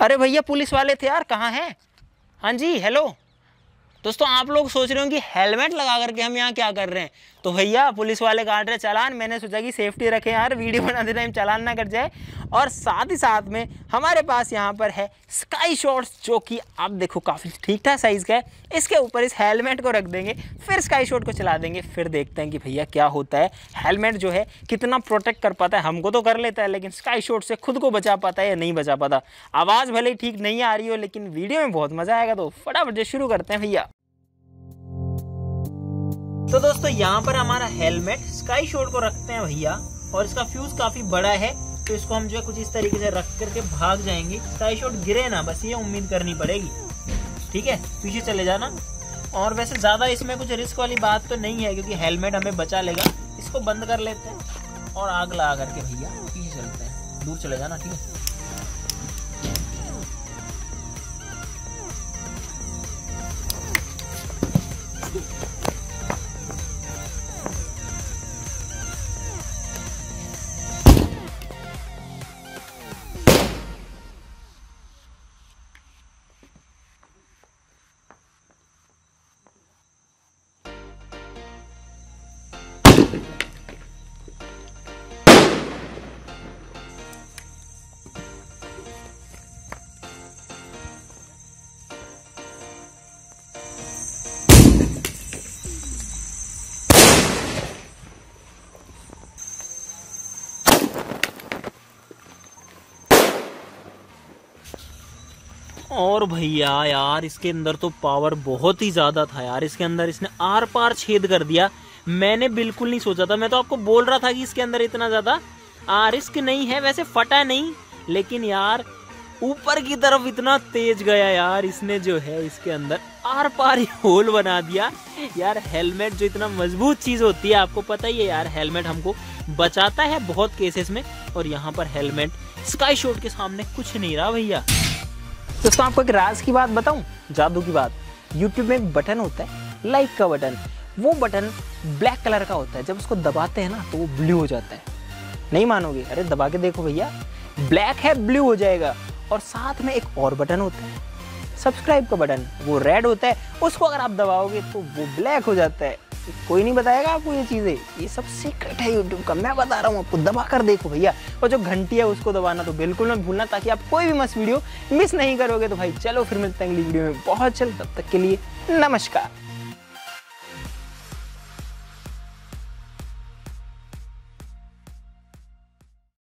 अरे भैया पुलिस वाले थे यार, कहाँ हैं? हाँ जी हेलो दोस्तों, आप लोग सोच रहे हो कि हेलमेट लगा करके हम यहाँ क्या कर रहे हैं। तो भैया पुलिस वाले काट रहे चालान, मैंने सोचा कि सेफ्टी रखें यार, वीडियो बनाते टाइम चालान ना कट जाए। और साथ ही साथ में हमारे पास यहाँ पर है स्काई शॉट्स, जो कि आप देखो काफ़ी ठीक ठाक साइज़ का है। इसके ऊपर इस हेलमेट को रख देंगे, फिर स्काई शॉट को चला देंगे, फिर देखते हैं कि भैया क्या होता है। हेलमेट जो है कितना प्रोटेक्ट कर पाता है, हमको तो कर लेता है, लेकिन स्काई शॉट से खुद को बचा पाता है या नहीं बचा पाता। आवाज़ भले ही ठीक नहीं आ रही हो, लेकिन वीडियो में बहुत मज़ा आएगा। तो फटाफट से शुरू करते हैं भैया। तो दोस्तों यहाँ पर हमारा हेलमेट स्काई शॉट को रखते हैं भैया, और इसका फ्यूज काफी बड़ा है, तो इसको हम जो है कुछ इस तरीके से रख करके भाग जाएंगे। स्काई शॉट गिरे ना, बस ये उम्मीद करनी पड़ेगी। ठीक है, पीछे चले जाना। और वैसे ज्यादा इसमें कुछ रिस्क वाली बात तो नहीं है, क्योंकि हेलमेट हमें बचा लेगा। इसको बंद कर लेते हैं और आग लगा करके भैया पीछे चलते हैं। दूर चले जाना, ठीक है। और भैया यार इसके अंदर तो पावर बहुत ही ज्यादा था यार। इसके अंदर इसने आर पार छेद कर दिया। मैंने बिल्कुल नहीं सोचा था, मैं तो आपको बोल रहा था कि इसके अंदर इतना ज्यादा रिस्क नहीं है। वैसे फटा नहीं, लेकिन यार ऊपर की तरफ इतना तेज गया यार। इसने जो है इसके अंदर आर पार ही होल बना दिया यार। हेलमेट जो इतना मजबूत चीज होती है, आपको पता ही है यार, हेलमेट हमको बचाता है बहुत केसेस में। और यहाँ पर हेलमेट स्काई शॉट के सामने कुछ नहीं रहा भैया। दोस्तों आपको एक राज की बात बताऊं, जादू की बात। YouTube में एक बटन होता है, लाइक का बटन। वो बटन ब्लैक कलर का होता है, जब उसको दबाते हैं ना तो वो ब्लू हो जाता है। नहीं मानोगे? अरे दबा के देखो भैया, ब्लैक है ब्लू हो जाएगा। और साथ में एक और बटन होता है, सब्सक्राइब का बटन, वो रेड होता है। उसको अगर आप दबाओगे तो वो ब्लैक हो जाता है। कोई नहीं बताएगा आपको ये चीज़ें, ये सब सीक्रेट है YouTube का, मैं बता रहा हूँ आपको। दबा कर देखो भैया, और जो घंटी है उसको दबाना तो बिल्कुल मत भूलना, ताकि आप कोई भी मस्त वीडियो मिस नहीं करोगे। तो भाई चलो फिर मिलते हैं अगली वीडियो में बहुत जल्द, तब तक के लिए नमस्कार।